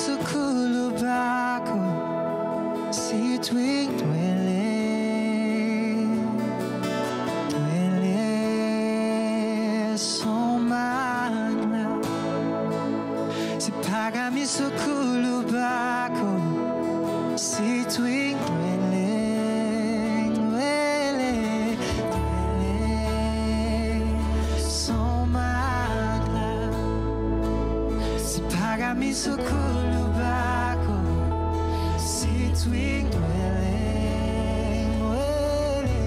isiphakamiso bakho sithi ngcwele ngcwele somandla siphakamiso bakho sithi ngcwele ngcwele ngcwele somandla siphakamiso bakho sithi ngcwele ngcwele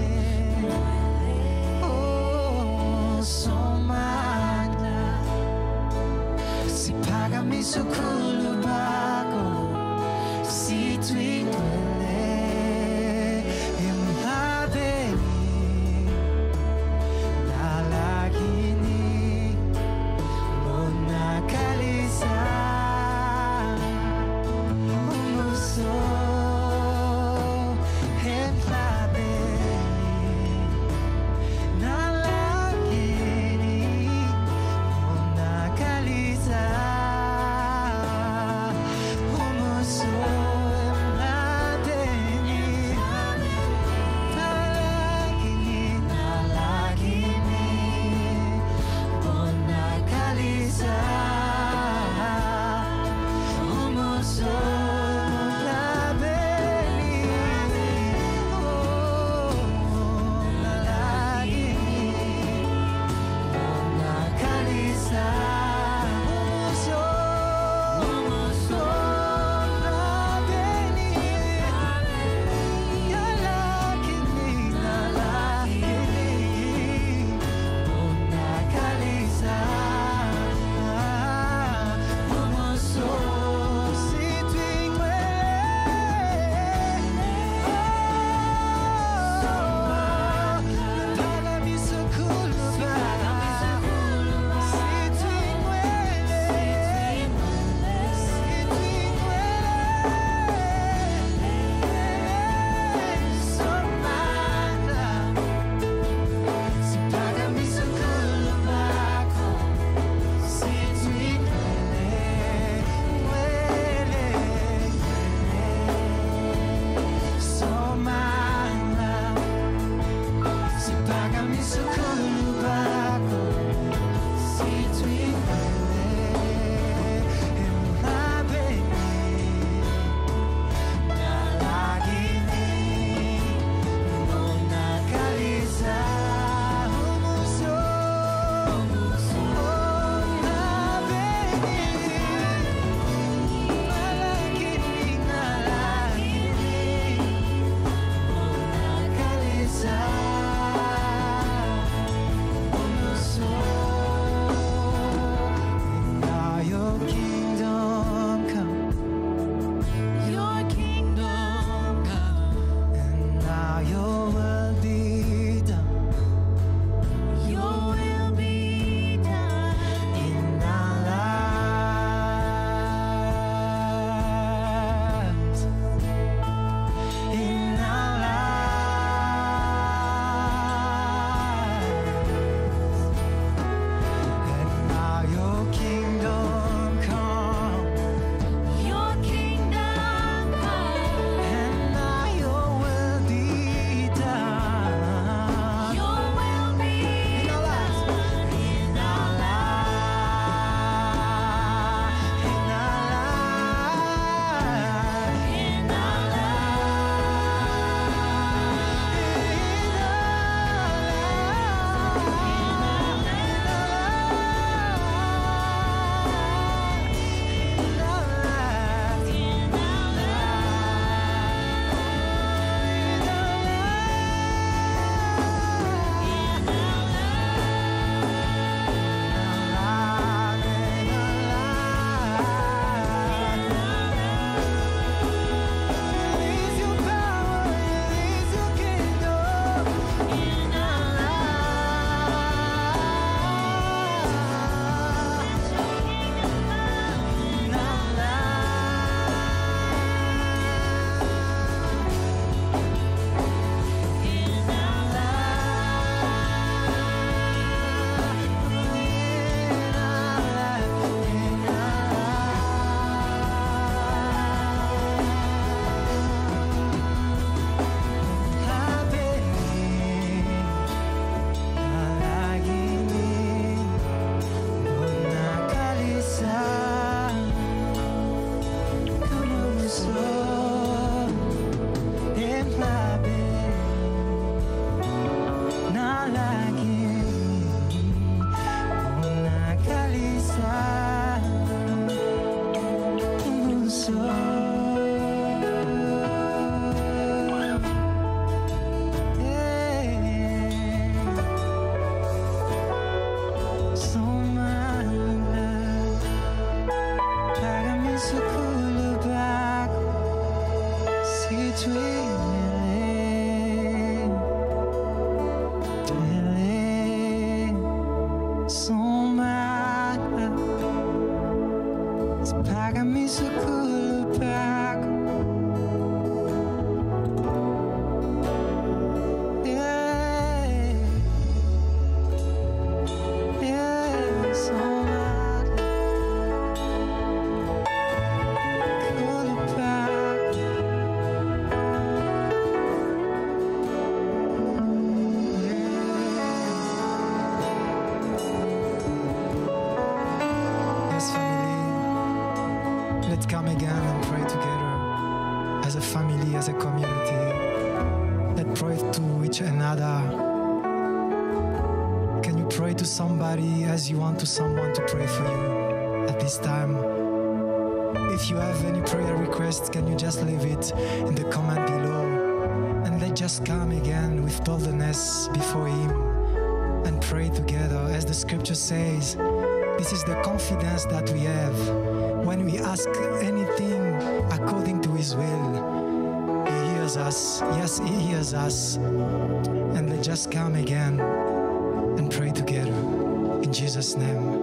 oh somandla siphakamiso bakho sithi ngcwele emhlabeni nalakini bonakalisa umuso emhlabeni nalakini bonakalisa Come again and pray together as a family, as a community. Let's pray to each another. Can you pray to somebody as you want to someone to pray for you at this time? If you have any prayer requests, can you just leave it in the comment below? And let's just come again with boldness before Him and pray together. As the scripture says, this is the confidence that we have. When we ask anything according to His will, He hears us. Yes, He hears us. And let's just come again and pray together. In Jesus' name.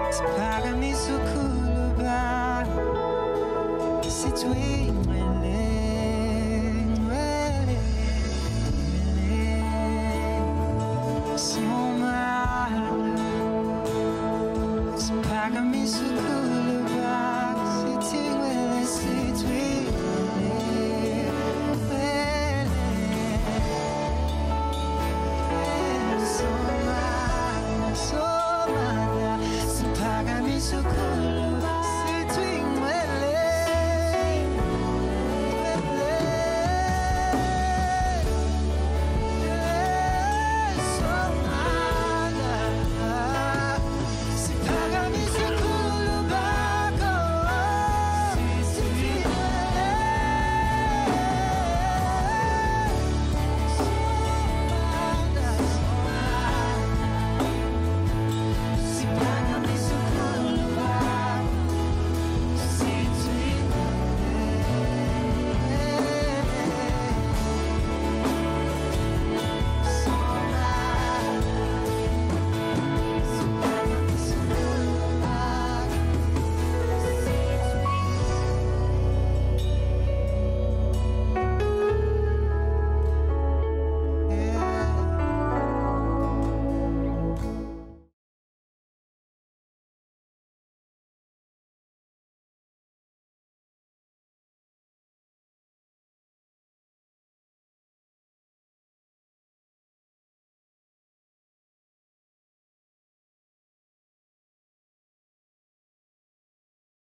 Paga-me suculuba, se tu